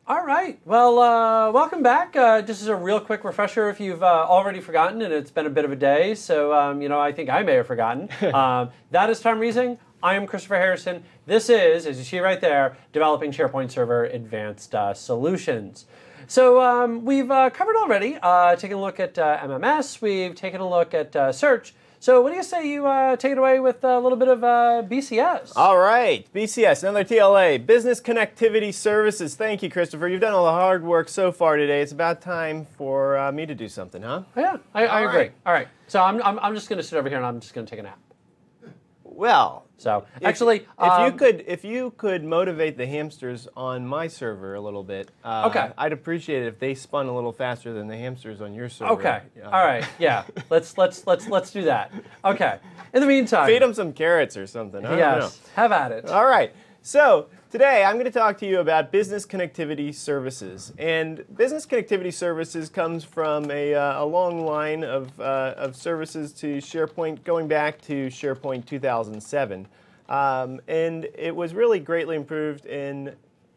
All right. Well, welcome back. This is a real quick refresher if you've already forgotten, and it's been a bit of a day. So, I think I may have forgotten. That is Tom Reesing. I am Christopher Harrison. This is, as you see right there, Developing SharePoint Server Advanced Solutions. So we've covered already, taken a look at MMS. We've taken a look at search. So what do you say you take it away with a little bit of BCS? All right, BCS, another TLA, Business Connectivity Services. Thank you, Christopher. You've done all the hard work so far today. It's about time for me to do something, huh? Yeah, I agree. Right. All right, so I'm just going to sit over here and I'm just going to take a nap. Well, so actually, if you could motivate the hamsters on my server a little bit, okay, I'd appreciate it if they spun a little faster than the hamsters on your server. Okay, all right, yeah, let's do that. Okay. In the meantime, feed them some carrots or something. I don't know. Have at it. All right. So today I'm going to talk to you about business connectivity services, and business connectivity services comes from a long line of services to SharePoint, going back to SharePoint 2007, and it was really greatly improved in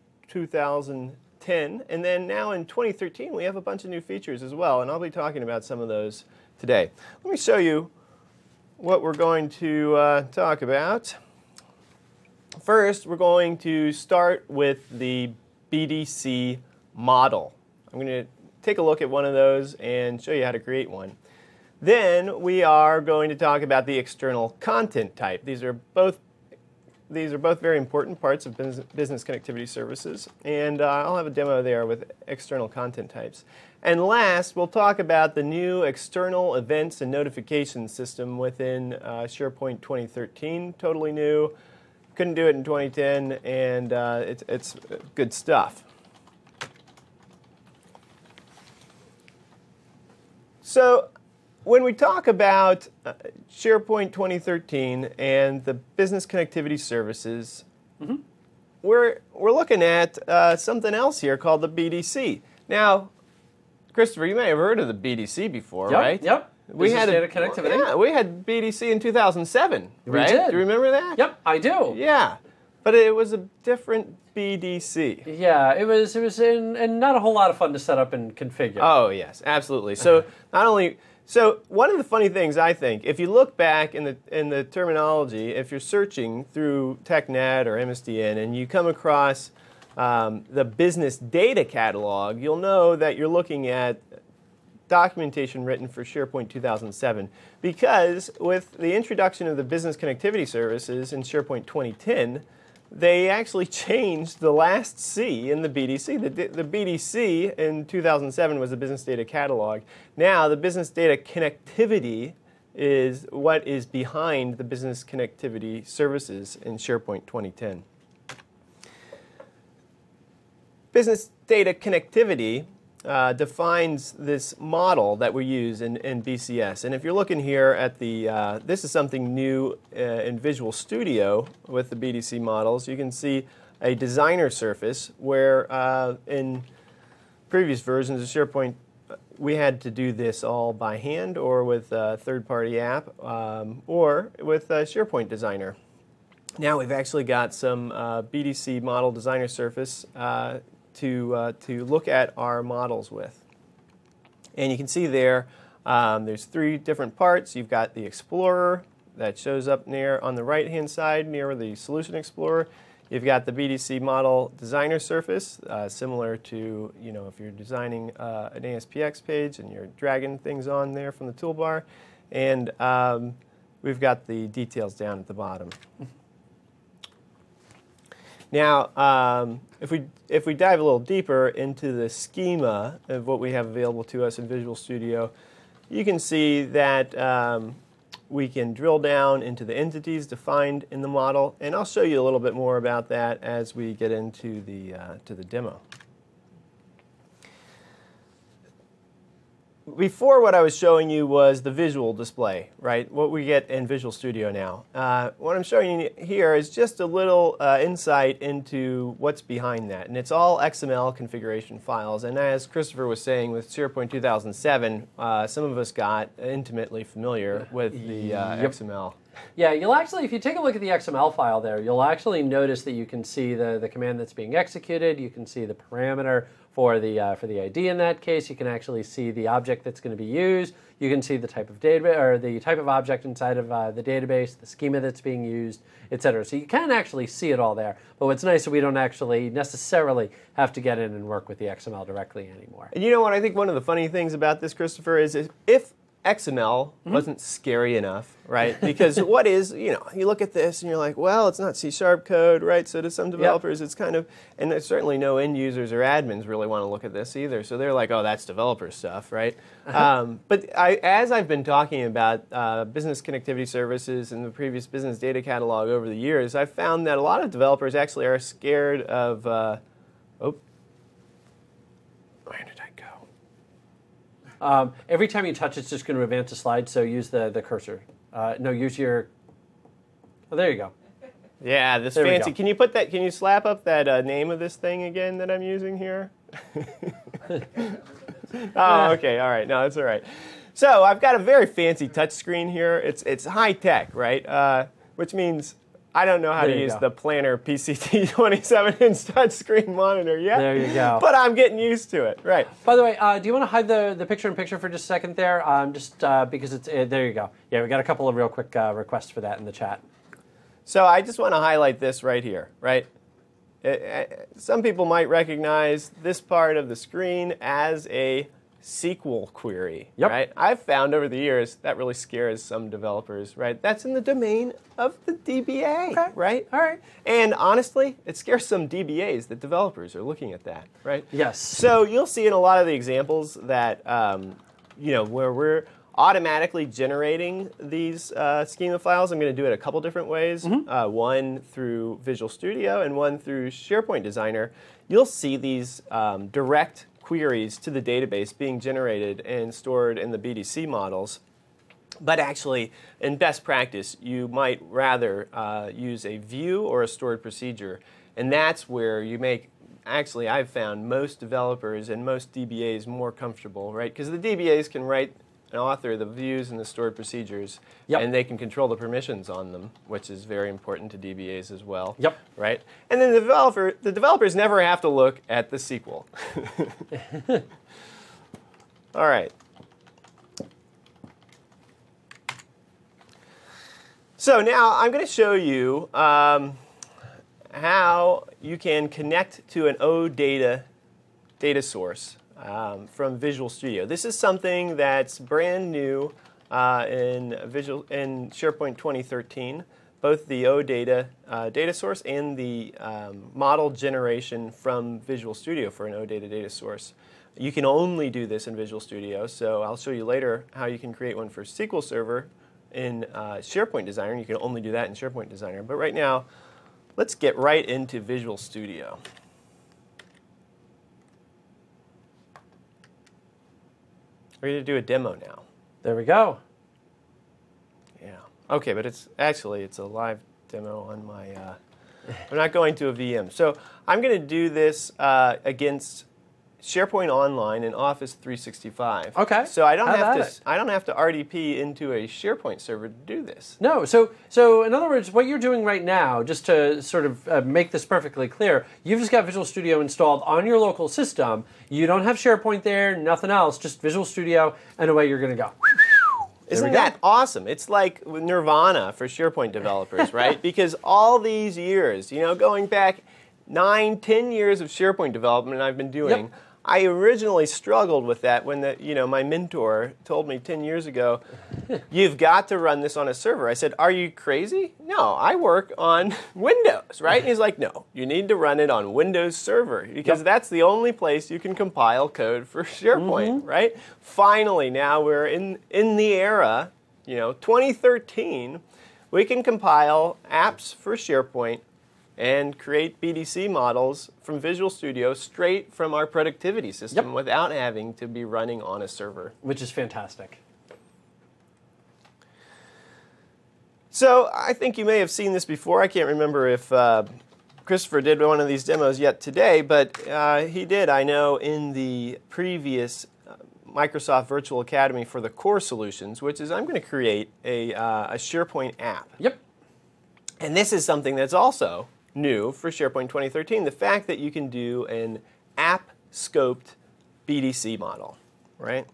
2010, and then now in 2013 we have a bunch of new features as well, and I'll be talking about some of those today. Let me show you what we're going to talk about. First, we're going to start with the BDC model. I'm going to take a look at one of those and show you how to create one. Then we are going to talk about the external content type. These are both very important parts of business connectivity services, and I'll have a demo there with external content types. And last, we'll talk about the new external events and notification system within SharePoint 2013, totally new. Couldn't do it in 2010, and it's good stuff. So when we talk about SharePoint 2013 and the business connectivity services, we're looking at something else here called the BDC. Now, Christopher, you may have heard of the BDC before, right? Yep. We had data connectivity. Yeah, we had BDC in 2007, right? We did. Do you remember that? Yep, I do. Yeah, but it was a different BDC. Yeah, it was and not a whole lot of fun to set up and configure. Oh yes, absolutely. So one of the funny things I think, if you look back in the terminology, if you're searching through TechNet or MSDN and you come across the business data catalog, you'll know that you're looking at documentation written for SharePoint 2007, because with the introduction of the business connectivity services in SharePoint 2010, they actually changed the last C in the BDC. The BDC in 2007 was the business data catalog. Now the business data connectivity is what is behind the business connectivity services in SharePoint 2010. Business data connectivity defines this model that we use in BCS. And if you're looking here at this is something new in Visual Studio with the BDC models. You can see a designer surface where in previous versions of SharePoint we had to do this all by hand or with a third-party app or with SharePoint Designer. Now we've actually got some BDC model designer surface to look at our models with. And you can see there, there's three different parts. You've got the Explorer that shows up near on the right-hand side near the Solution Explorer. You've got the BDC model designer surface, similar to if you're designing an ASPX page and you're dragging things on there from the toolbar. And we've got the details down at the bottom. Now, if we dive a little deeper into the schema of what we have available to us in Visual Studio, you can see that we can drill down into the entities defined in the model, and I'll show you a little bit more about that as we get into the demo. Before, what I was showing you was the visual display, right? What we get in Visual Studio now. What I'm showing you here is just a little insight into what's behind that. And it's all XML configuration files. And as Christopher was saying with SharePoint 2007, some of us got intimately familiar with the XML Yeah, you'll actually, if you take a look at the XML file there, you'll actually notice that you can see the command that's being executed. You can see the parameter for the ID in that case. You can actually see the object that's going to be used. You can see the type of database or the type of object inside of the database, the schema that's being used, etc. So you can actually see it all there. But what's nice is we don't actually necessarily have to get in and work with the XML directly anymore. And you know what? I think one of the funny things about this, Christopher, is if XML wasn't scary enough, right? Because what is, you look at this and you're like, well, it's not C# code, right? So to some developers, it's kind of, and there's certainly no end users or admins really want to look at this either. So they're like, oh, that's developer stuff, right? But as I've been talking about business connectivity services and the previous business data catalog over the years, I've found that a lot of developers actually are scared of, where did I go? Every time you touch, it's just going to advance a slide, so use the cursor. No, use your... Oh, there you go. Yeah, this There fancy... Can you put that... Can you slap up that name of this thing again that I'm using here? Oh, okay, all right. No, that's all right. So I've got a very fancy touch screen here. It's high-tech, right? Which means... I don't know how to use the Planner PCT 27-inch touchscreen monitor yet. There you go. But I'm getting used to it. Right. By the way, do you want to hide the picture-in-picture for just a second there? Just because it's there you go. Yeah, we got a couple of real quick requests for that in the chat. So I just want to highlight this right here. Right. Some people might recognize this part of the screen as a SQL query, right? I've found over the years that really scares some developers, right? That's in the domain of the DBA, right? All right. And honestly, it scares some DBAs that developers are looking at that, right? Yes. So you'll see in a lot of the examples that, where we're automatically generating these schema files. I'm going to do it a couple different ways, one through Visual Studio and one through SharePoint Designer. You'll see these direct queries to the database being generated and stored in the BDC models. But actually, in best practice, you might rather use a view or a stored procedure. And that's where you make, actually, I've found most developers and most DBAs more comfortable, right? Because the DBAs can write and author the views and the stored procedures, and they can control the permissions on them, which is very important to DBAs as well. Right? And then the developers never have to look at the SQL. All right. So now I'm going to show you how you can connect to an OData data source from Visual Studio. This is something that's brand new in SharePoint 2013, both the OData data source and the model generation from Visual Studio for an OData data source. You can only do this in Visual Studio, so I'll show you later how you can create one for SQL Server in SharePoint Designer. You can only do that in SharePoint Designer. But right now, let's get right into Visual Studio. We're going to do a demo now. There we go. Yeah. Okay, but it's a live demo on my, I'm not going to a VM. So I'm going to do this against SharePoint Online and Office 365. Okay. So I don't have to RDP into a SharePoint server to do this. No. So in other words, what you're doing right now, just to sort of make this perfectly clear, you've just got Visual Studio installed on your local system. You don't have SharePoint there, nothing else, just Visual Studio, and away you're going to go. Isn't that awesome? It's like nirvana for SharePoint developers, right? Because all these years, going back 9, 10 years of SharePoint development I've been doing, I originally struggled with that when my mentor told me 10 years ago, you've got to run this on a server. I said, are you crazy? No, I work on Windows, right? And he's like, no, you need to run it on Windows Server because that's the only place you can compile code for SharePoint, right? Finally, now we're in the era, 2013, we can compile apps for SharePoint and create BDC models from Visual Studio straight from our productivity system without having to be running on a server. Which is fantastic. So I think you may have seen this before. I can't remember if Christopher did one of these demos yet today, but he did, I know, in the previous Microsoft Virtual Academy for the core solutions, which is I'm going to create a SharePoint app. Yep. And this is something that's also new for SharePoint 2013, the fact that you can do an app-scoped BDC model, right?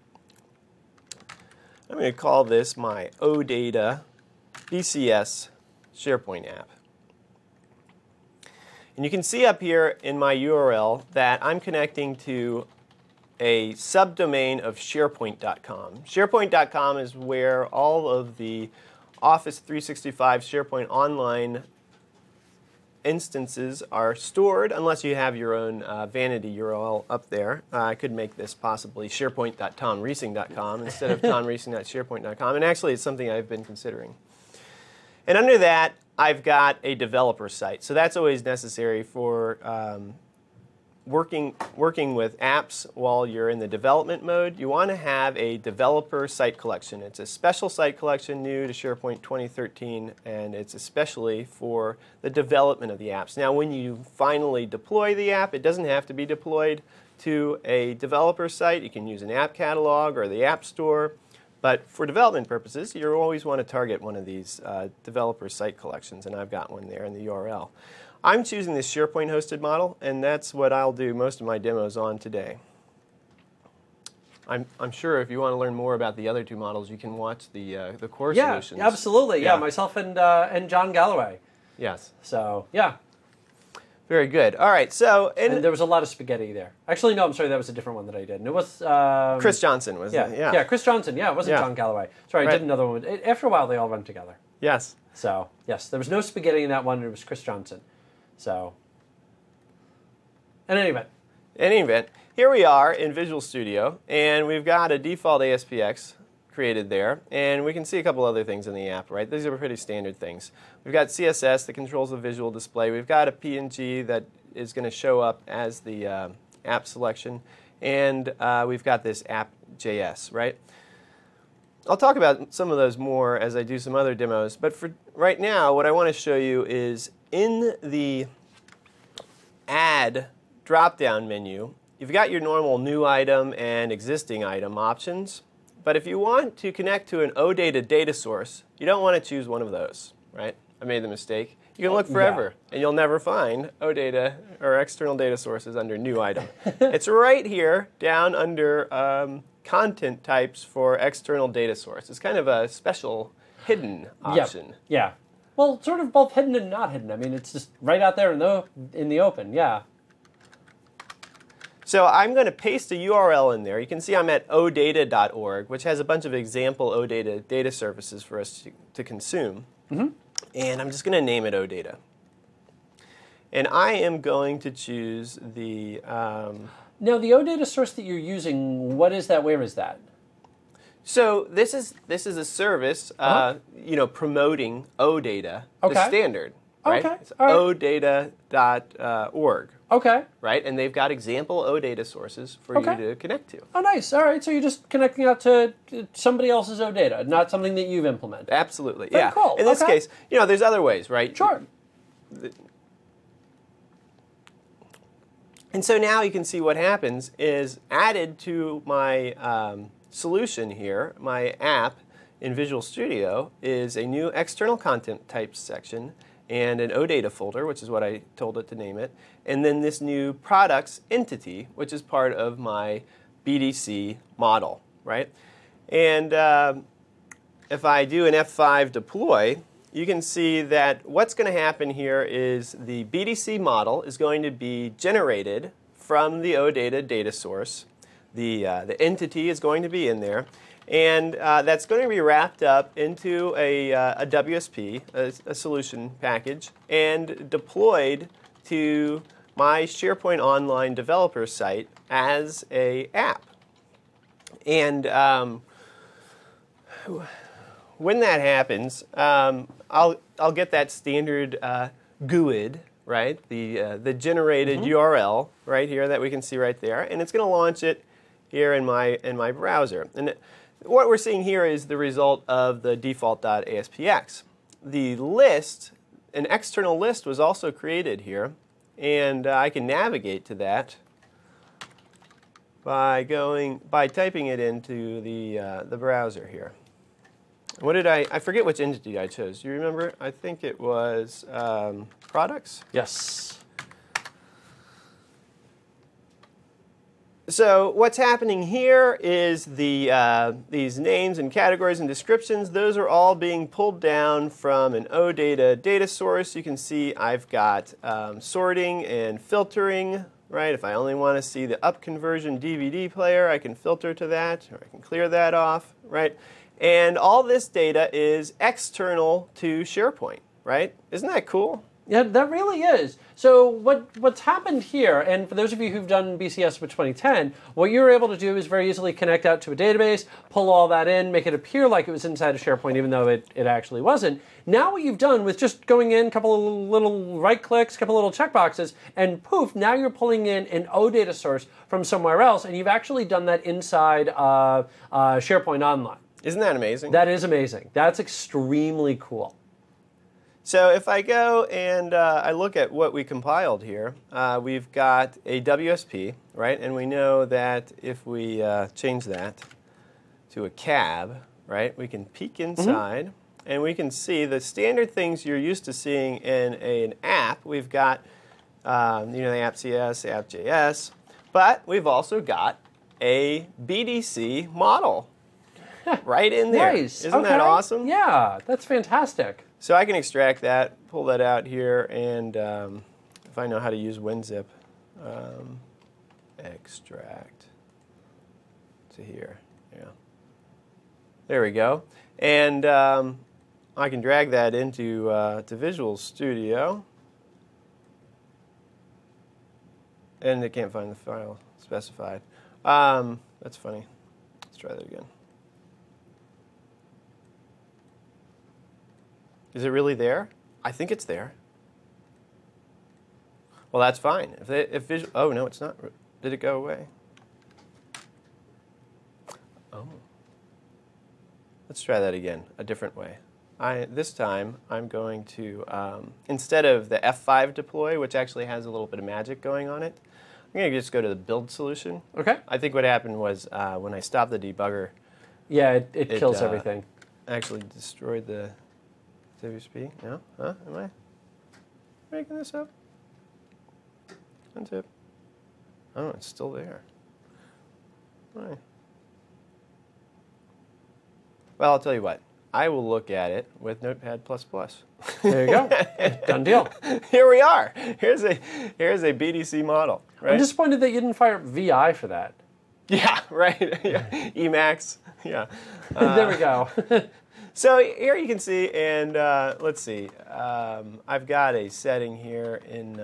I'm going to call this my OData BCS SharePoint app. And you can see up here in my URL that I'm connecting to a subdomain of SharePoint.com. SharePoint.com is where all of the Office 365 SharePoint Online instances are stored, unless you have your own vanity URL up there. I could make this possibly SharePoint.tomreesing.com instead of tomreesing.sharepoint.com, and actually it's something I've been considering. And under that, I've got a developer site. So that's always necessary for working with apps while you're in the development mode. You want to have a developer site collection. It's a special site collection new to SharePoint 2013, and it's especially for the development of the apps. Now, when you finally deploy the app, it doesn't have to be deployed to a developer site. You can use an app catalog or the App Store. But for development purposes, you always want to target one of these developer site collections, and I've got one there in the URL. I'm choosing this SharePoint hosted model, and that's what I'll do most of my demos on today. I'm sure if you want to learn more about the other two models, you can watch the core solutions. Yeah, absolutely. Yeah, myself and John Galloway. Yes. So, yeah. Very good. All right, so... And there was a lot of spaghetti there. Actually, no, I'm sorry, that was a different one that I did. And it was... Chris Johnson was it? Yeah. Yeah, Chris Johnson. Yeah, it wasn't John Galloway. Sorry, I did another one. After a while, they all run together. Yes. So, yes, there was no spaghetti in that one. It was Chris Johnson. So, in any event, here we are in Visual Studio, and we've got a default ASPX created there, and we can see a couple other things in the app, right? These are pretty standard things. We've got CSS that controls the visual display. We've got a PNG that is going to show up as the app selection, and we've got this app.js, right? I'll talk about some of those more as I do some other demos, but for right now, what I want to show you is in the Add drop-down menu, you've got your normal New Item and Existing Item options. But if you want to connect to an OData data source, you don't want to choose one of those, right? I made the mistake. You can look forever, and you'll never find OData or external data sources under New Item. It's right here down under Content Types for External Data Source. It's kind of a special hidden option. Yeah. Well, sort of both hidden and not hidden. I mean, it's just right out there in the open, yeah. So I'm going to paste a URL in there. You can see I'm at odata.org, which has a bunch of example OData data services for us to consume. Mm-hmm. And I'm just going to name it OData. And I am going to choose the... Now, the OData source that you're using, what is that? Where is that? So this is a service, promoting OData, the standard, right? Okay. It's odata.org. Okay. Right, and they've got example OData sources for you to connect to. Oh, nice. All right, so you're just connecting out to somebody else's OData, not something that you've implemented. Absolutely. Very cool. In this case, there's other ways, right? Sure. And so now you can see what happens is added to my solution here, my app in Visual Studio, is a new external content types section and an OData folder, which is what I told it to name it, and then this new products entity, which is part of my BDC model, right? And if I do an F5 deploy, you can see that what's going to happen here is the BDC model is going to be generated from the OData data source. The entity is going to be in there, and that's going to be wrapped up into a WSP, a solution package, and deployed to my SharePoint Online developer site as an app. And when that happens, I'll get that standard GUID, right? The generated URL right here that we can see right there, and it's going to launch it here in my browser. And what we're seeing here is the result of the default.aspx. The list, an external list, was also created here, and I can navigate to that by typing it into the browser here. What did I forget which entity I chose. Do you remember? I think it was products. Yes. So what's happening here is these names and categories and descriptions, those are all being pulled down from an OData data source. You can see I've got sorting and filtering, right? If I only want to see the up conversion DVD player, I can filter to that, or I can clear that off, right? And all this data is external to SharePoint, right? Isn't that cool? Yeah, that really is. So what's happened here, and for those of you who've done BCS with 2010, what you were able to do is very easily connect out to a database, pull all that in, make it appear like it was inside of SharePoint, even though it actually wasn't. Now what you've done with just going in, a couple of little right clicks, a couple of little checkboxes, and poof, now you're pulling in an OData source from somewhere else, and you've actually done that inside SharePoint Online. Isn't that amazing? That is amazing. That's extremely cool. So if I go and I look at what we compiled here, we've got a WSP, right? And we know that if we change that to a cab, right, we can peek inside and we can see the standard things you're used to seeing in an app. We've got, the app.cs, the app.js, but we've also got a BDC model right in there. Nice. Isn't that awesome? Yeah, that's fantastic. So I can extract that, pull that out here, and if I know how to use WinZip, extract to here. Yeah. There we go. And I can drag that into to Visual Studio. And it can't find the file specified. That's funny. Let's try that again. Is it really there? I think it's there. Well, that's fine. Oh, no, it's not. Did it go away? Oh. Let's try that again, a different way. This time, I'm going to, instead of the F5 deploy, which actually has a little bit of magic going on it, I'm going to just go to the build solution. Okay. I think what happened was when I stopped the debugger, yeah, it kills everything. Actually destroyed the WSP? No? Huh? Am I making this up? Untip. Oh, it's still there. Right. Well, I'll tell you what. I will look at it with Notepad++. There you go. Done deal. Here we are. Here's a BDC model. Right? I'm disappointed that you didn't fire up VI for that. Yeah, right. Yeah. Emacs. Yeah. There we go. So here you can see, and let's see, I've got a setting here in,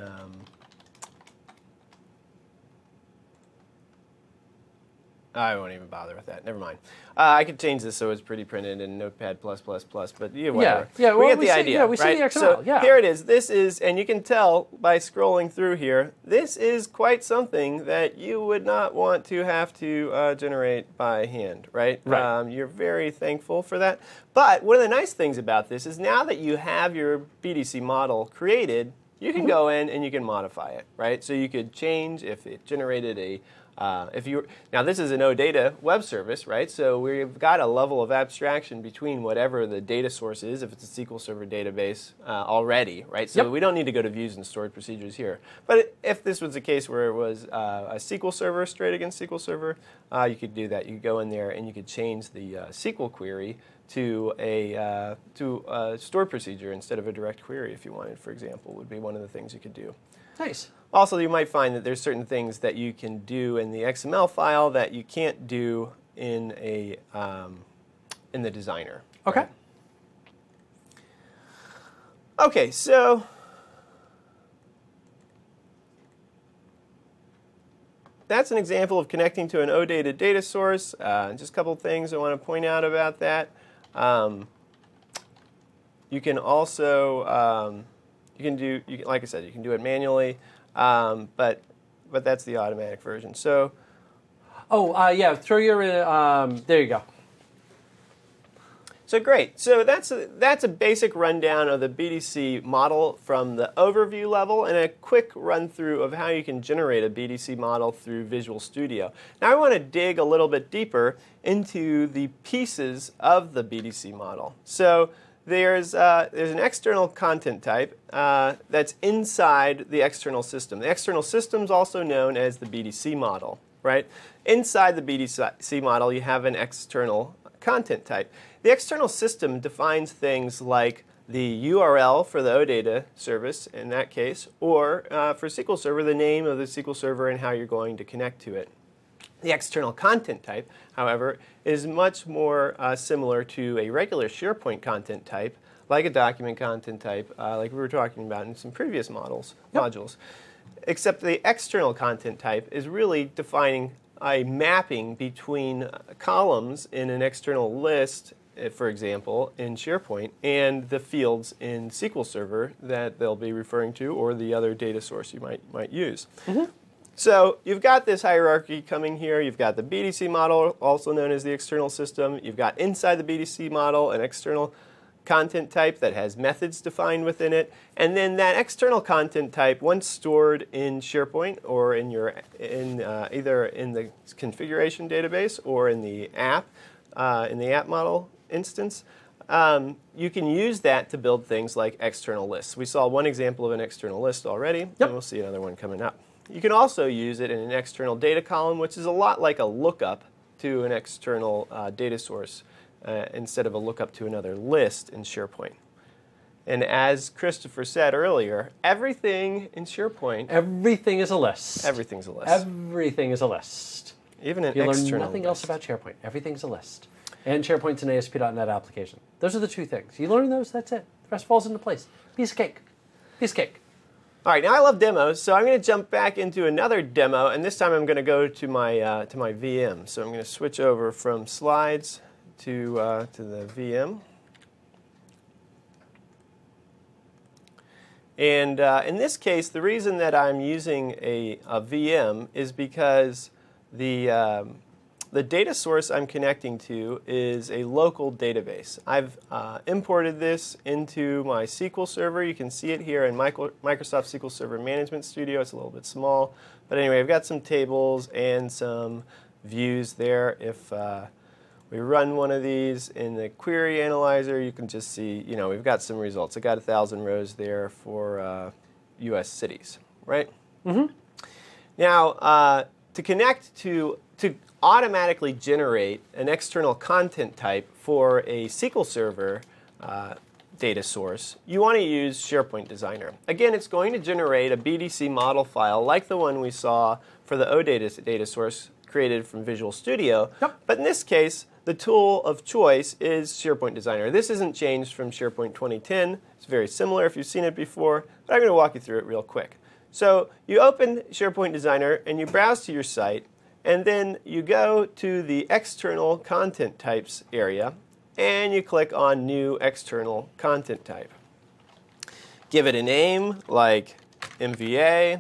I won't even bother with that, never mind. I could change this so it's pretty printed in Notepad++, but yeah, whatever. Yeah, well, we get the idea, yeah, we right? see the XML, so yeah. Here it is. This is, and you can tell by scrolling through here, this is quite something that you would not want to have to generate by hand, right? Right. You're very thankful for that. But one of the nice things about this is now that you have your BDC model created, you can go in and you can modify it, right? So you could change if it generated a now this is an OData web service, right? So we've got a level of abstraction between whatever the data source is, if it's a SQL Server database already, right? So we don't need to go to views and stored procedures here. But if this was a case where it was a SQL Server straight against SQL Server, you could do that. You could go in there and you could change the SQL query to a stored procedure instead of a direct query if you wanted, for example, would be one of the things you could do. Nice. Also, you might find that there's certain things that you can do in the XML file that you can't do in the designer. Okay. Right? Okay, so that's an example of connecting to an OData data source. Just a couple of things I want to point out about that. You can also like I said, you can do it manually, but that's the automatic version. So, yeah, throw your there you go. So great. So that's a basic rundown of the BDC model from the overview level and a quick run through of how you can generate a BDC model through Visual Studio. Now I want to dig a little bit deeper into the pieces of the BDC model. So there's an external content type that's inside the external system. The external system is also known as the BDC model, right? Inside the BDC model, you have an external content type. The external system defines things like the URL for the OData service in that case, or for SQL Server, the name of the SQL Server and how you're going to connect to it. The external content type, however, is much more similar to a regular SharePoint content type, like a document content type, like we were talking about in some previous modules. Except the external content type is really defining a mapping between columns in an external list, for example, in SharePoint, and the fields in SQL Server that they'll be referring to, or the other data source you might use. So you've got this hierarchy coming here. You've got the BDC model, also known as the external system. You've got inside the BDC model an external content type that has methods defined within it. And then that external content type, once stored in SharePoint or in either in the configuration database or in the app model instance, you can use that to build things like external lists. We saw one example of an external list already, and we'll see another one coming up. You can also use it in an external data column, which is a lot like a lookup to an external data source instead of a lookup to another list in SharePoint. And as Christopher said earlier, everything in SharePoint... Everything is a list. Everything's a list. Everything is a list. Even an external external You learn nothing else about SharePoint. Everything's a list. And SharePoint's an ASP.NET application. Those are the two things. You learn those, that's it. The rest falls into place. Piece of cake. Piece of cake. All right, now I love demos, so I'm going to jump back into another demo, and this time I'm going to go to my VM. So I'm going to switch over from slides to the VM. And in this case, the reason that I'm using a VM is because the data source I'm connecting to is a local database. I've imported this into my SQL Server. You can see it here in Microsoft SQL Server Management Studio. It's a little bit small. But anyway, I've got some tables and some views there. If we run one of these in the query analyzer, you can just see, we've got some results. I got 1,000 rows there for U.S. cities, right? Now, to connect to automatically generate an external content type for a SQL Server data source, you want to use SharePoint Designer. Again, it's going to generate a BDC model file like the one we saw for the OData data source created from Visual Studio. But in this case, the tool of choice is SharePoint Designer. This isn't changed from SharePoint 2010. It's very similar if you've seen it before, but I'm going to walk you through it real quick. So you open SharePoint Designer and you browse to your site, and then you go to the external content types area and you click on new external content type. Give it a name like MVA,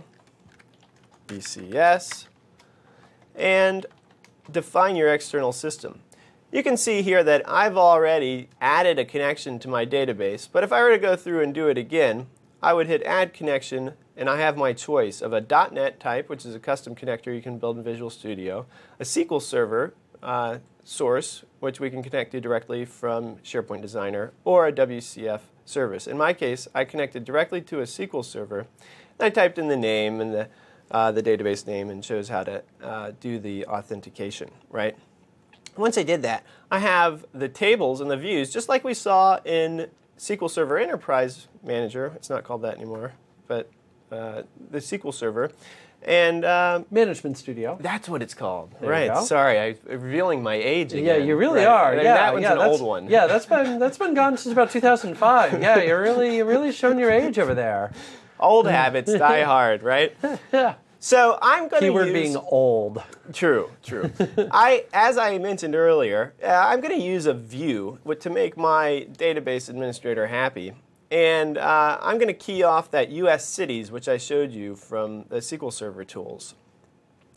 BCS, and define your external system. You can see here that I've already added a connection to my database, but if I were to go through and do it again, I would hit Add Connection, and I have my choice of a .NET type, which is a custom connector you can build in Visual Studio, a SQL Server source, which we can connect to directly from SharePoint Designer, or a WCF service. In my case, I connected directly to a SQL Server, and I typed in the name and the database name, and shows how to do the authentication, right? Once I did that, I have the tables and the views, just like we saw in SQL Server Enterprise Manager. It's not called that anymore, but the SQL Server. And Management Studio. That's what it's called. There right. you go. Sorry, I'm revealing my age again. Yeah, you really right. are. I mean, yeah, that one's an old one. Yeah, that's been gone since about 2005. Yeah, you're really showing your age over there. Old habits die hard, right? Yeah. So I'm going to Keyword being old. True. As I mentioned earlier, I'm going to use a view to make my database administrator happy. And I'm going to key off that U.S. cities, which I showed you from the SQL Server tools.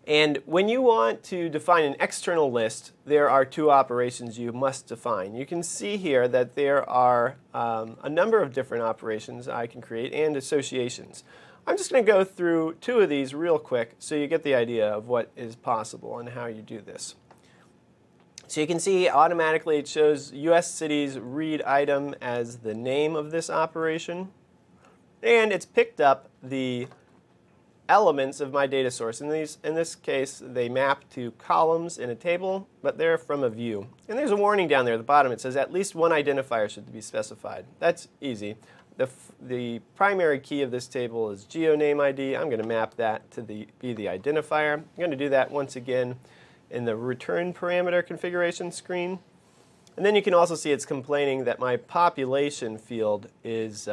And when you want to define an external list, there are two operations you must define. You can see here that there are a number of different operations I can create and associations. I'm just going to go through two of these real quick so you get the idea of what is possible and how you do this. So you can see automatically it shows US cities read item as the name of this operation. And it's picked up the elements of my data source. In this case, they map to columns in a table, but they're from a view. And there's a warning down there at the bottom. It says at least one identifier should be specified. That's easy. The primary key of this table is GeoName ID. I'm going to map that to be the identifier. I'm going to do that once again in the return parameter configuration screen. And then you can also see it's complaining that my population field is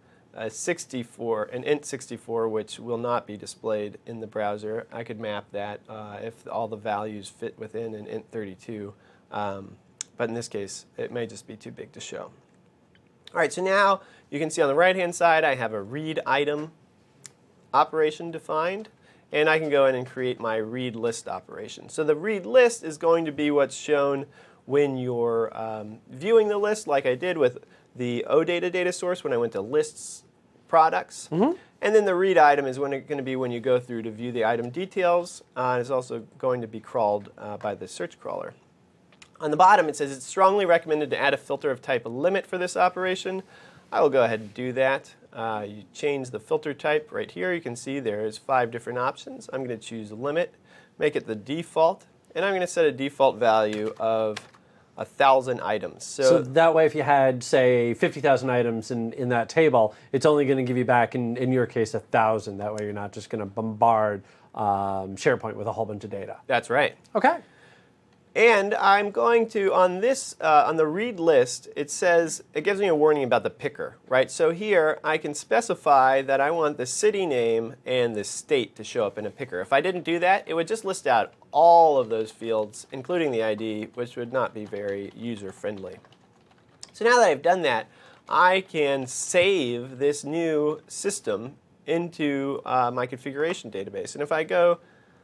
64, an int 64, which will not be displayed in the browser. I could map that if all the values fit within an int 32. But in this case, it may just be too big to show. All right, so now you can see on the right-hand side, I have a read item operation defined. And I can go in and create my read list operation. So the read list is going to be what's shown when you're viewing the list, like I did with the OData data source when I went to lists products. And then the read item is going to be when you go through to view the item details. It's also going to be crawled by the search crawler. On the bottom, it says it's strongly recommended to add a filter of type limit for this operation. I will go ahead and do that. You change the filter type right here. You can see there's 5 different options. I'm going to choose limit, make it the default, and I'm going to set a default value of 1,000 items. So that way, if you had, say, 50,000 items in that table, it's only going to give you back, in your case, 1,000. That way you're not just going to bombard SharePoint with a whole bunch of data. That's right. Okay. And I'm going to, on this, on the read list, it says, it gives me a warning about the picker, right? So here, I can specify that I want the city name and the state to show up in a picker. If I didn't do that, it would just list out all of those fields, including the ID, which would not be very user-friendly. So now that I've done that, I can save this new system into my configuration database. And if I go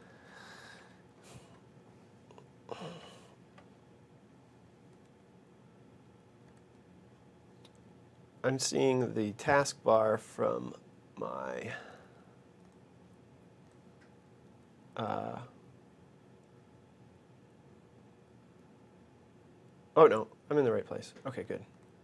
I'm seeing the taskbar from my oh no, I'm in the right place. Okay, good.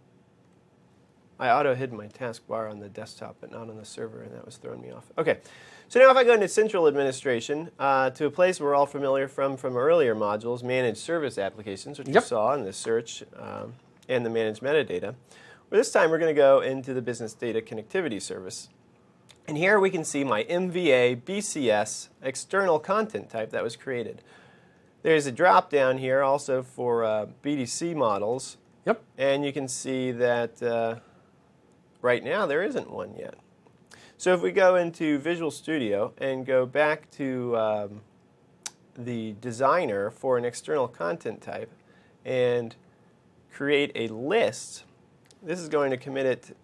I auto-hid my taskbar on the desktop, but not on the server, and that was throwing me off. Okay, so now if I go into central administration, to a place we're all familiar from earlier modules, managed service applications, which you saw in the search and the managed metadata. Well, this time we're going to go into the Business Data Connectivity Service. And here we can see my MVA BCS external content type that was created. There's a drop down here also for BDC models. Yep. And you can see that right now there isn't one yet. So if we go into Visual Studio and go back to the designer for an external content type and create a list, this is going to commit it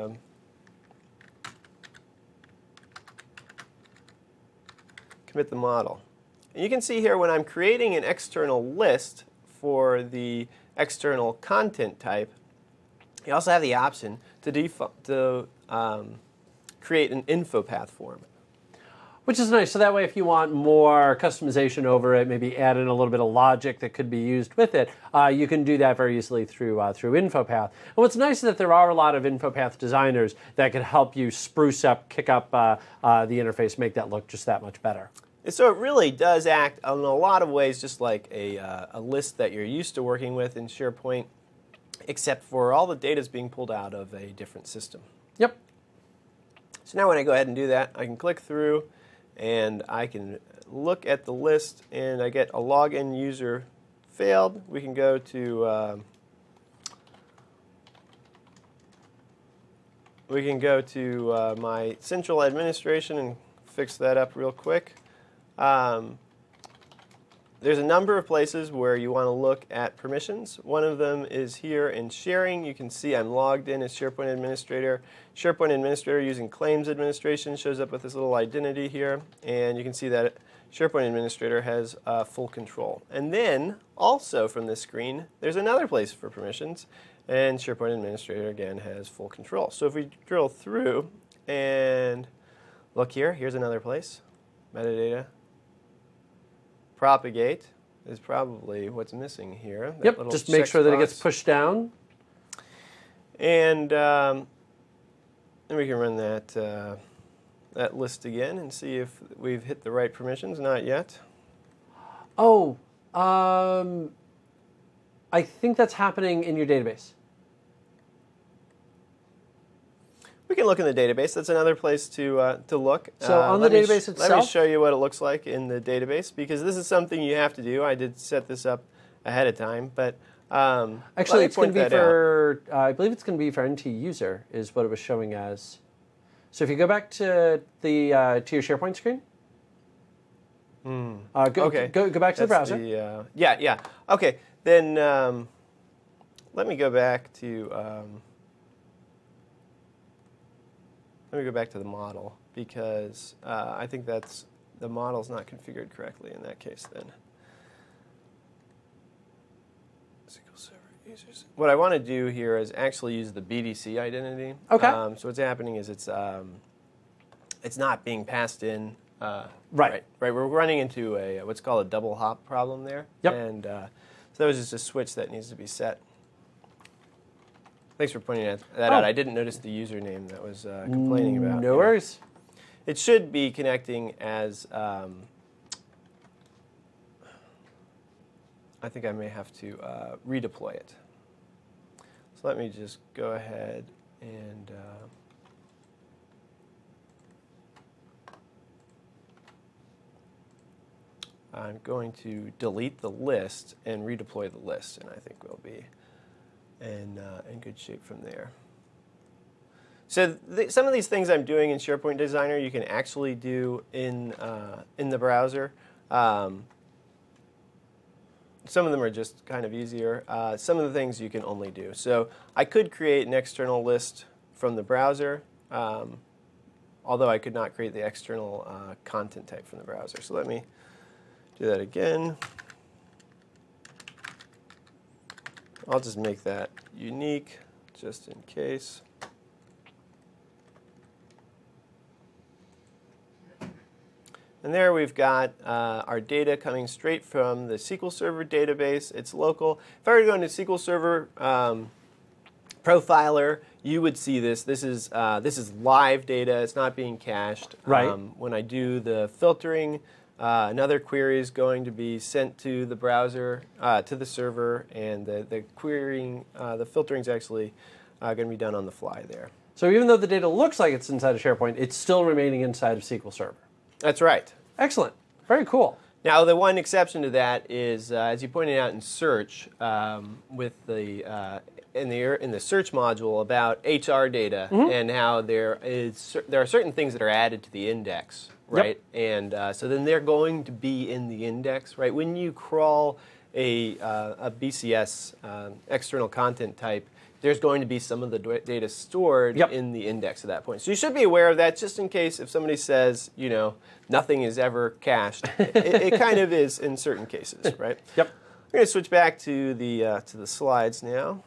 commit the model. And you can see here when I'm creating an external list for the external content type, you also have the option to create an info path form. Which is nice. So that way, if you want more customization over it, maybe add in a little bit of logic that could be used with it, you can do that very easily through InfoPath. And what's nice is that there are a lot of InfoPath designers that can help you spruce up, kick up the interface, make that look just that much better. And so it really does act in a lot of ways just like a list that you're used to working with in SharePoint, except for all the data is being pulled out of a different system. Yep. So now when I go ahead and do that, I can click through and I can look at the list and I get a login user failed. We can go to my central administration and fix that up real quick. There's a number of places where you want to look at permissions. One of them is here in sharing. You can see I'm logged in as SharePoint Administrator. SharePoint Administrator using Claims Administration shows up with this little identity here. And you can see that SharePoint administrator has full control. And then, also from this screen, there's another place for permissions, and SharePoint administrator, again, has full control. So if we drill through and look here, here's another place, metadata. Propagate is probably what's missing here. Yep, just make sure that it gets pushed down. And then we can run that list again and see if we've hit the right permissions. Not yet. Oh, I think that's happening in your database. We can look in the database. That's another place to look. So on the database itself? Let me show you what it looks like in the database, because this is something you have to do. I did set this up ahead of time, but actually, it's going to be for, I believe it's going to be for NT user, is what it was showing as. So if you go back to the to your SharePoint screen, okay. go back to the browser. Yeah. Okay, then let me go back to the model, because I think the model's not configured correctly in that case. Then SQL Server users. What I want to do here is actually use the BDC identity. Okay. So what's happening is it's not being passed in. Right. We're running into a what's called a double hop problem there. Yep. And so that was just a switch that needs to be set. Thanks for pointing that out. I didn't notice the username that was complaining about. No worries. It should be connecting as, I think I may have to redeploy it. So let me just go ahead and I'm going to delete the list and redeploy the list, and I think we'll be in good shape from there. So some of these things I'm doing in SharePoint Designer you can actually do in the browser. Some of them are just kind of easier. Some of the things you can only do. So I could create an external list from the browser, although I could not create the external content type from the browser. So let me do that again. I'll just make that unique, just in case. And there we've got our data coming straight from the SQL Server database. It's local. If I were to go into SQL Server Profiler, you would see this. This is live data. It's not being cached. Right. When I do the filtering, another query is going to be sent to the browser, to the server, and the querying, the filtering is actually going to be done on the fly there. So even though the data looks like it's inside of SharePoint, it's still remaining inside of SQL Server. That's right. Excellent. Very cool. Now, the one exception to that is, as you pointed out in search, with the in the search module about HR data and how there are certain things that are added to the index, right? Yep. And so then they're going to be in the index, right? When you crawl a BCS external content type, there's going to be some of the data stored in the index at that point. So you should be aware of that, just in case if somebody says, you know, nothing is ever cached. it kind of is in certain cases, right? Yep. We're going to switch back to the slides now.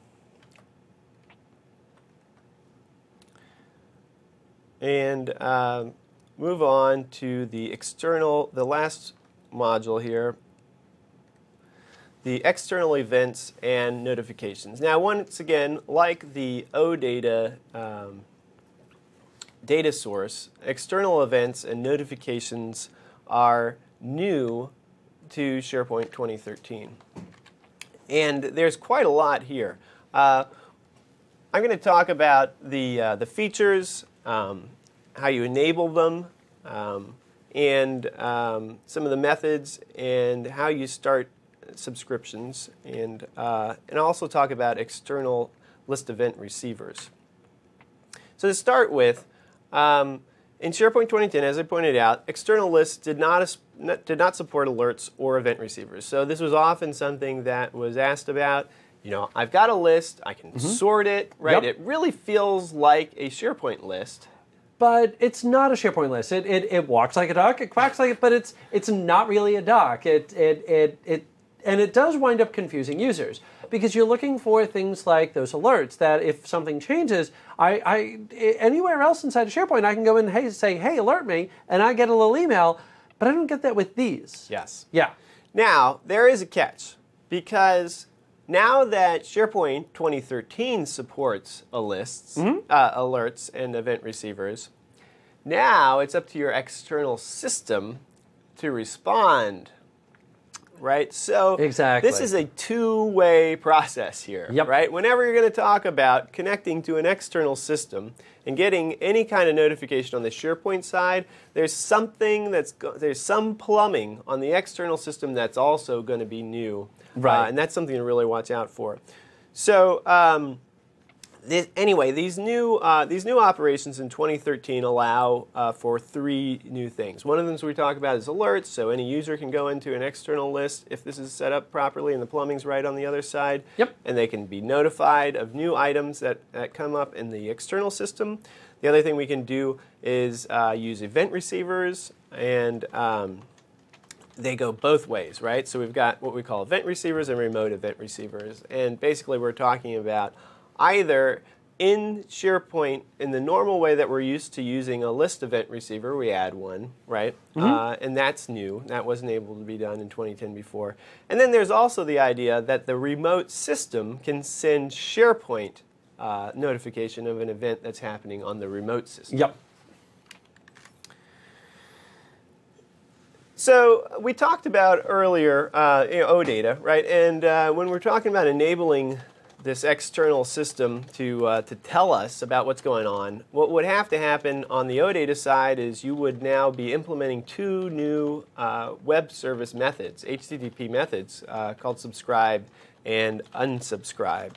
And move on to the last module here, the external events and notifications. Now, once again, like the OData data source, external events and notifications are new to SharePoint 2013. And there's quite a lot here. I'm going to talk about the features, how you enable them, and some of the methods, and how you start subscriptions, and also talk about external list event receivers. So to start with, in SharePoint 2010, as I pointed out, external lists did not support alerts or event receivers. So this was often something that was asked about. You know, I've got a list, I can sort it, right? Yep. It really feels like a SharePoint list, but it's not a SharePoint list. It walks like a duck, it quacks like it, but it's not really a duck. And it does wind up confusing users because you're looking for things like those alerts that if something changes, anywhere else inside of SharePoint, I can go in and say, hey, alert me, and I get a little email, but I don't get that with these. Yes. Yeah. Now, there is a catch because now that SharePoint 2013 supports alerts and event receivers, now it's up to your external system to respond. Right? So exactly. This is a two-way process here. Yep. Right? Whenever you're going to talk about connecting to an external system and getting any kind of notification on the SharePoint side, there's some plumbing on the external system that's also going to be new. Right. And that's something to really watch out for. So anyway, these new operations in 2013 allow for three new things. One of them we talk about is alerts, so any user can go into an external list if this is set up properly and the plumbing's right on the other side. Yep. And they can be notified of new items that come up in the external system. The other thing we can do is use event receivers, and they go both ways, right? So we've got what we call event receivers and remote event receivers. And basically we're talking about either in SharePoint, in the normal way that we're used to using a list event receiver, we add one, right? And that's new. That wasn't able to be done in 2010 before. And then there's also the idea that the remote system can send SharePoint notification of an event that's happening on the remote system. Yep. So we talked about earlier OData, right? And when we're talking about enabling this external system to tell us about what's going on, what would have to happen on the OData side is you would now be implementing two new web service methods, HTTP methods, called subscribe and unsubscribe.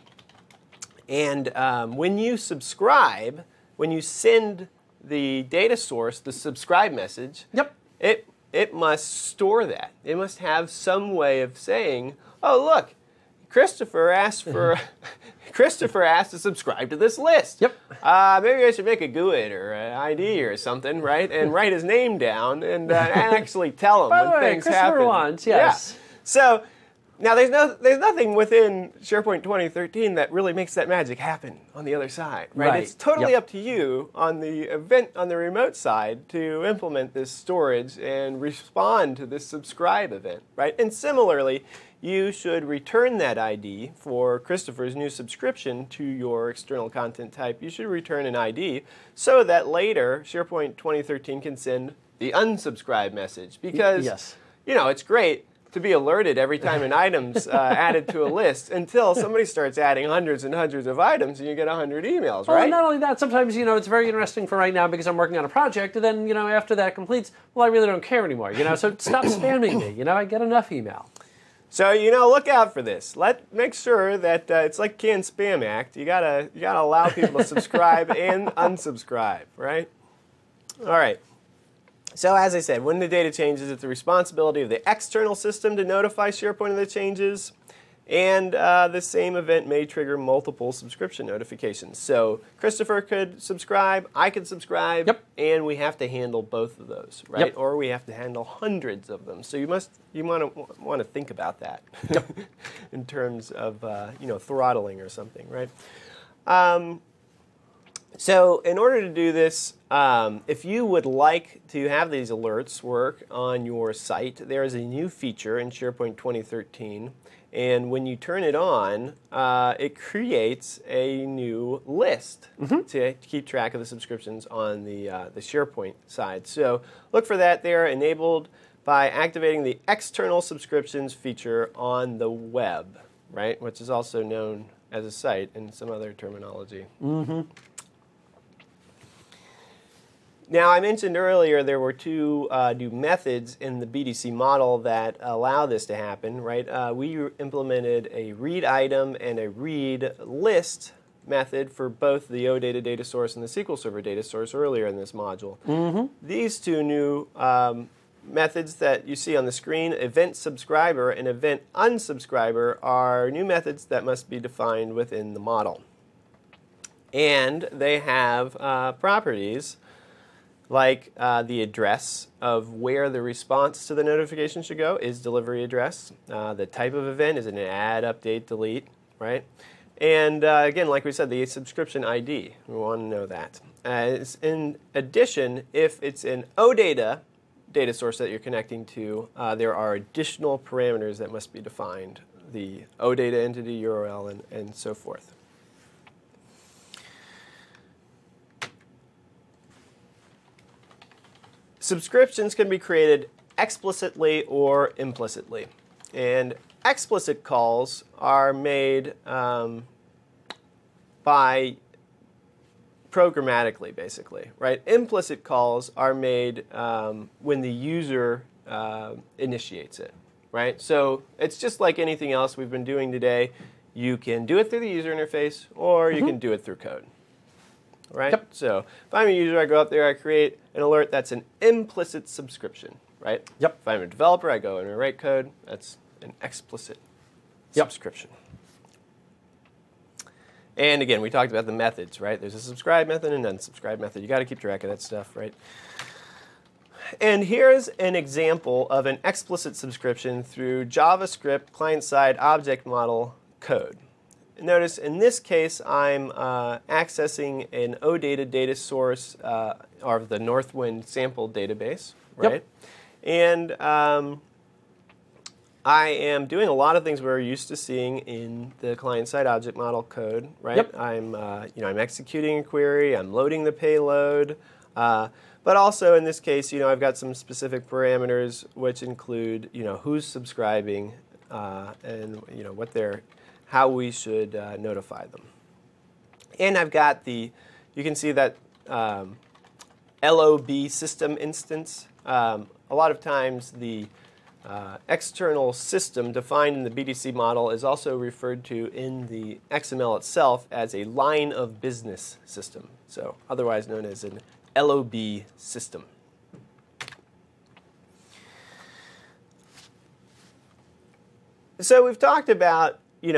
And when you subscribe, when you send the data source the subscribe message, Yep. it must store that. It must have some way of saying, oh, look, Christopher asked to subscribe to this list. Yep. Maybe I should make a GUID or an ID or something, right? And write his name down and actually tell him By when the way, things Christopher happen. wants, yes. Yeah. So now there's nothing within SharePoint 2013 that really makes that magic happen on the other side, right? Right. It's totally Yep. up to you on the remote side to implement this storage and respond to this subscribe event, right? And similarly, you should return that ID for Christopher's new subscription to your external content type. You should return an ID so that later SharePoint 2013 can send the unsubscribe message. Because, yes. It's great to be alerted every time an item's added to a list until somebody starts adding hundreds and hundreds of items and you get 100 emails, right? Well, not only that, sometimes, it's very interesting for right now because I'm working on a project, and then, after that completes, well, I really don't care anymore, so stop spamming me, I get enough email. So, look out for this. Make sure that it's like Can Spam Act. You gotta allow people to subscribe and unsubscribe, right? All right. So as I said, when the data changes, it's the responsibility of the external system to notify SharePoint of the changes, and the same event may trigger multiple subscription notifications. So Christopher could subscribe, I could subscribe, Yep. and we have to handle both of those, right? Yep. Or we have to handle hundreds of them. So you want to think about that Yep. in terms of throttling or something, right? So in order to do this, if you would like to have these alerts work on your site, there is a new feature in SharePoint 2013. And when you turn it on, it creates a new list to keep track of the subscriptions on the SharePoint side. So look for that there, enabled by activating the external subscriptions feature on the web, right? Which is also known as a site in some other terminology. Now, I mentioned earlier there were two new methods in the BDC model that allow this to happen, right? We implemented a read item and a read list method for both the OData data source and the SQL Server data source earlier in this module. These two new methods that you see on the screen, event subscriber and event unsubscriber, are new methods that must be defined within the model. And they have properties like the address of where the response to the notification should go is delivery address. The type of event is an add, update, delete, right? And again, like we said, the subscription ID, we want to know that. In addition, if it's an OData data source that you're connecting to, there are additional parameters that must be defined, the OData entity URL and so forth. Subscriptions can be created explicitly or implicitly. And explicit calls are made by programmatically, basically, right? Implicit calls are made when the user initiates it, right? So it's just like anything else we've been doing today. You can do it through the user interface, or you can do it through code. Right? Yep. So if I'm a user, I go up there, I create an alert. That's an implicit subscription, right? Yep. If I'm a developer, I go and I write code. That's an explicit subscription. And again, we talked about the methods, right? There's a subscribe method and an unsubscribe method. You got to keep track of that stuff, right? And here's an example of an explicit subscription through JavaScript client-side object model code. Notice in this case, I'm accessing an OData data source of the Northwind sample database, right? Yep. And I am doing a lot of things we're used to seeing in the client-side object model code, right? Yep. I'm executing a query, I'm loading the payload, but also in this case, I've got some specific parameters which include, who's subscribing and what they're how we should notify them. And I've got you can see that LOB system instance. A lot of times the external system defined in the BDC model is also referred to in the XML itself as a line of business system, so otherwise known as an LOB system. So we've talked about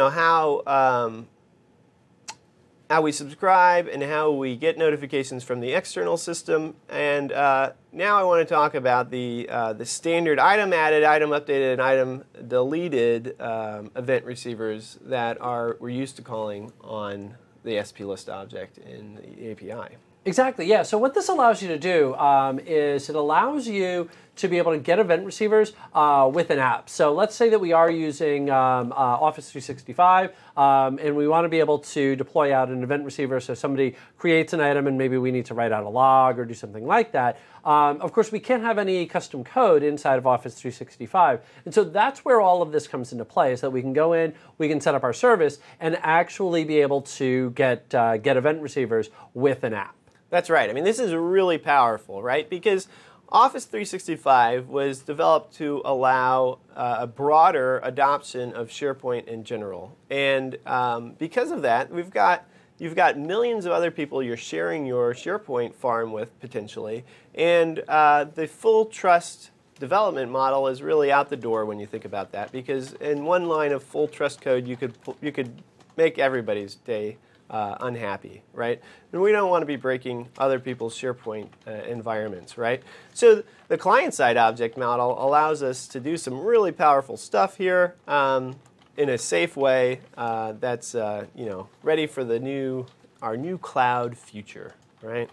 how we subscribe and how we get notifications from the external system. And now I want to talk about the standard item added, item updated, and item deleted event receivers that we're used to calling on the SPList object in the API. Exactly, yeah. So what this allows you to do is it allows you to be able to get event receivers with an app. So let's say that we are using Office 365 and we want to be able to deploy out an event receiver so somebody creates an item and maybe we need to write out a log or do something like that. Of course, we can't have any custom code inside of Office 365. And so that's where all of this comes into play, is that we can go in, we can set up our service, and actually be able to get event receivers with an app. That's right. I mean, this is really powerful, right? Because Office 365 was developed to allow a broader adoption of SharePoint in general. And because of that, you've got millions of other people you're sharing your SharePoint farm with, potentially. And the full trust development model is really out the door when you think about that. Because in one line of full trust code, you could make everybody's day unhappy, right? And we don't want to be breaking other people's SharePoint environments, right? So the client-side object model allows us to do some really powerful stuff here in a safe way that's ready for our new cloud future, right?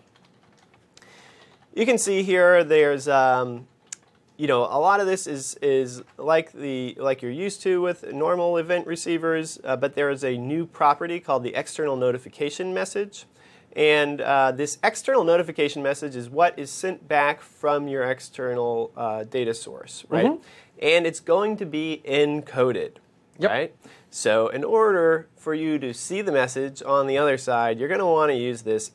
You can see here there's a lot of this is like you're used to with normal event receivers, but there is a new property called the external notification message. And this external notification message is what is sent back from your external data source, right? Mm-hmm. And it's going to be encoded, right? So in order for you to see the message on the other side, you're going to want to use this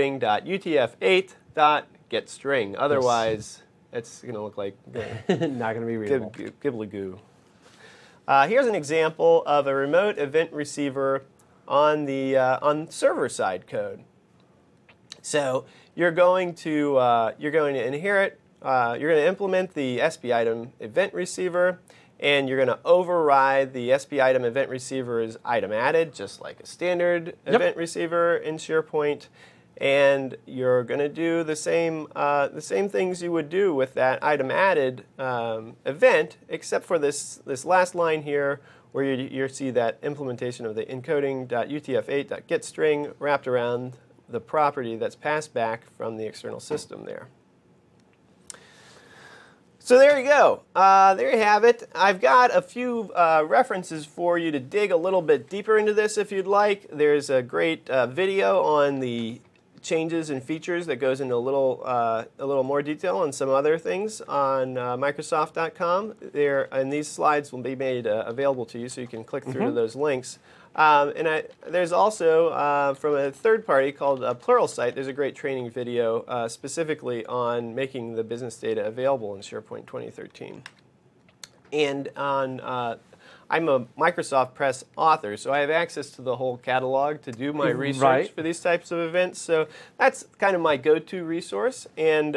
encoding.utf8.getString. Otherwise, it's going to look like not going to be readable. Ghibli goo. Here's an example of a remote event receiver on the server side code. So you're going to inherit, you're going to implement the SP item event receiver, and you're going to override the SP item event receiver as item added, just like a standard event receiver in SharePoint. and you're going to do the same things you would do with that item added event, except for this last line here, where you see that implementation of the encoding.utf8.getString wrapped around the property that's passed back from the external system there. So there you go. There you have it. I've got a few references for you to dig a little bit deeper into this if you'd like. There's a great video on the changes and features that goes into a little more detail on some other things on Microsoft.com. And these slides will be made available to you, so you can click through to those links. There's also, from a third party called Pluralsight, there's a great training video specifically on making the business data available in SharePoint 2013. And on I'm a Microsoft Press author, so I have access to the whole catalog to do my research for these types of events. So that's kind of my go-to resource. And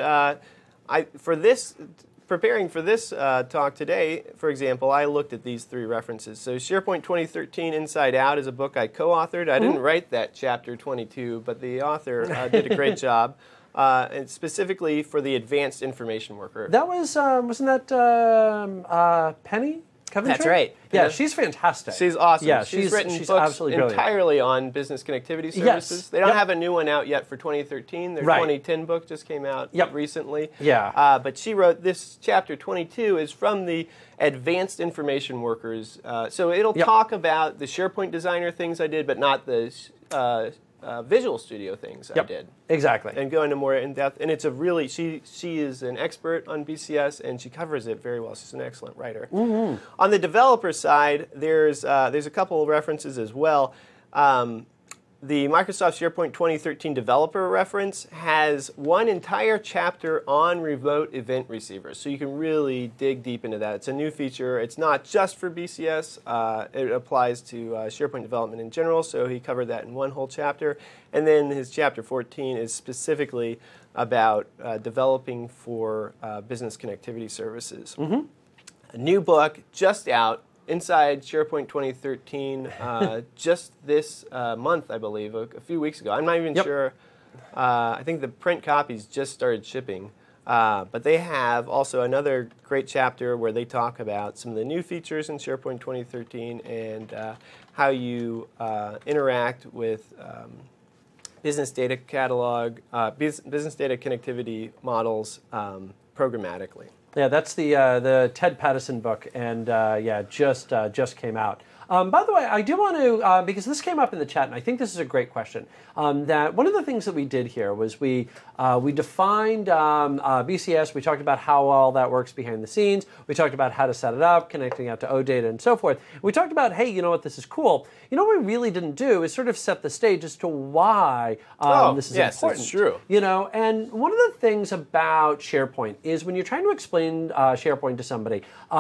preparing for this talk today, for example, I looked at these three references. So SharePoint 2013 Inside Out is a book I co-authored. I didn't write that chapter 22, but the author did a great job. And specifically for the advanced information worker. That was, wasn't that Penny? Coventry? That's right. Yeah, she's fantastic. She's awesome. Yeah, she's written books entirely on business connectivity services. Yes. They don't have a new one out yet for 2013. Their 2010 book just came out recently. Yeah. But she wrote this chapter 22 is from the advanced information workers. So it'll talk about the SharePoint Designer things I did, but not the Visual Studio things I did. Exactly. And go into more in depth. And it's a really, she is an expert on BCS, and she covers it very well. She's an excellent writer. On the developer side, there's a couple of references as well. The Microsoft SharePoint 2013 developer reference has one entire chapter on remote event receivers, so you can really dig deep into that. It's a new feature. It's not just for BCS. It applies to SharePoint development in general, so he covered that in one whole chapter. And then his chapter 14 is specifically about developing for business connectivity services. A new book just out, Inside SharePoint 2013, just this month, I believe, a few weeks ago. I'm not even sure. I think the print copies just started shipping. But they have also another great chapter where they talk about some of the new features in SharePoint 2013 and how you interact with business data catalog, business data connectivity models programmatically. Yeah, that's the Ted Pattison book, and just came out. By the way, I do want to, because this came up in the chat, and I think this is a great question, that one of the things that we did here was we defined BCS. We talked about how all that works behind the scenes. We talked about how to set it up, connecting out to OData and so forth. We talked about, hey, you know what, this is cool. You know what we really didn't do is sort of set the stage as to why this is important. That's true. You know, and one of the things about SharePoint is when you're trying to explain SharePoint to somebody,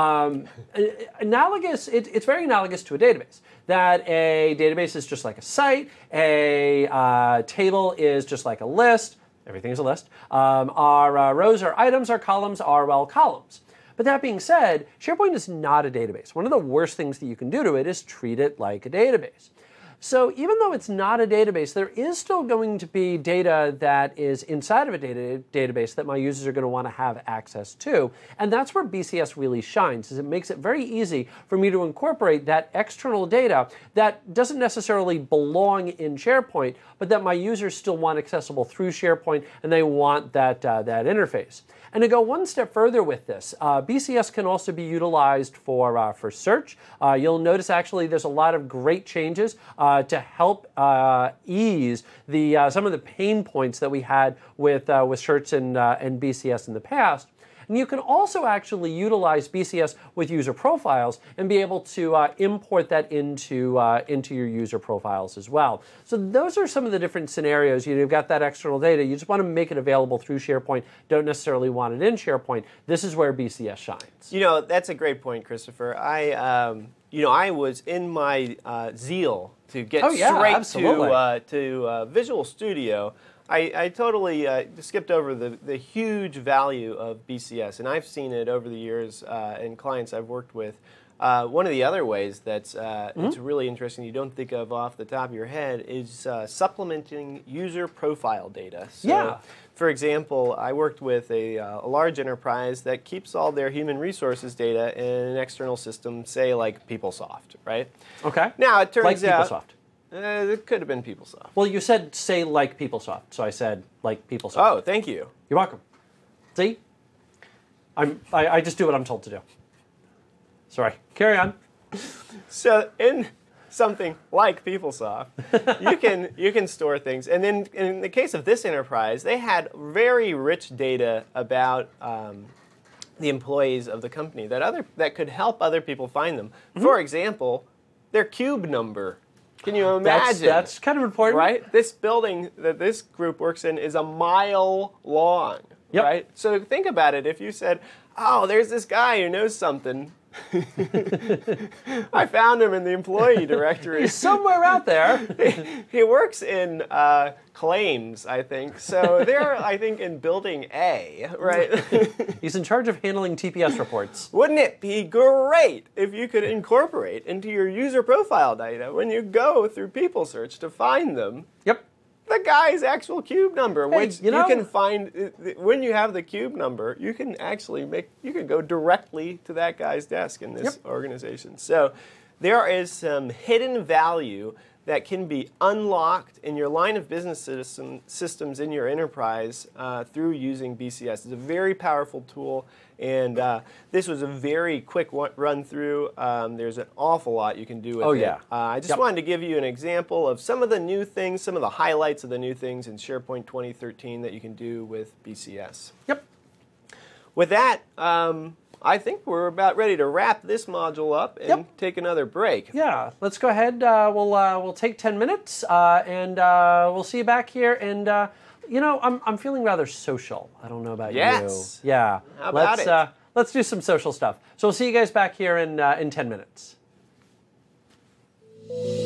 it's very analogous to a database. That a database is just like a site, a table is just like a list, everything is a list. Our rows are items, our columns are, well, columns. But that being said, SharePoint is not a database. One of the worst things that you can do to it is treat it like a database. So even though it's not a database, there is still going to be data that is inside of a database that my users are going to want to have access to. And that's where BCS really shines, is it makes it very easy for me to incorporate that external data that doesn't necessarily belong in SharePoint, but that my users still want accessible through SharePoint, and they want that interface. And to go one step further with this, BCS can also be utilized for search. You'll notice actually there's a lot of great changes to help ease some of the pain points that we had with search and BCS in the past. And you can also actually utilize BCS with user profiles and be able to import that into your user profiles as well. So those are some of the different scenarios. You've got that external data. You just want to make it available through SharePoint. Don't necessarily want it in SharePoint. This is where BCS shines. You know, that's a great point, Christopher. I was in my zeal to get straight to Visual Studio. I totally skipped over the huge value of BCS, and I've seen it over the years in clients I've worked with One of the other ways that's it's really interesting you don't think of off the top of your head is supplementing user profile data. So, yeah. For example, I worked with a large enterprise that keeps all their human resources data in an external system, say like PeopleSoft, right? Okay. Now it turns like out PeopleSoft. It could have been PeopleSoft. Well, you said say like PeopleSoft, so I said like PeopleSoft. Oh, thank you. You're welcome. See, I just do what I'm told to do. Sorry. Carry on. So in something like PeopleSoft, you can store things. And then in the case of this enterprise, they had very rich data about the employees of the company that could help other people find them. For example, their cube number. Can you imagine? That's kind of important. Right? This building that this group works in is a mile long. Yep. Right? So think about it. If you said, oh, there's this guy who knows something. I found him in the employee directory. He's somewhere out there. He works in claims, I think. So they're, I think, in building A, right? He's in charge of handling TPS reports. Wouldn't it be great if you could incorporate into your user profile data when you go through People Search to find them? Yep. The guy's actual cube number, Hey, which you can find when you have the cube number, you can actually you can go directly to that guy's desk in this organization. So there is some hidden value that can be unlocked in your line of business systems in your enterprise through using BCS. It's a very powerful tool, and this was a very quick run through. There's an awful lot you can do with it. I just wanted to give you an example of some of the new things, some of the highlights of the new things in SharePoint 2013 that you can do with BCS. Yep. With that, I think we're about ready to wrap this module up and take another break. Yeah, let's go ahead. We'll take 10 minutes, and we'll see you back here. And you know, I'm feeling rather social. I don't know about you. Yeah. How about it? Let's do some social stuff. So we'll see you guys back here in 10 minutes.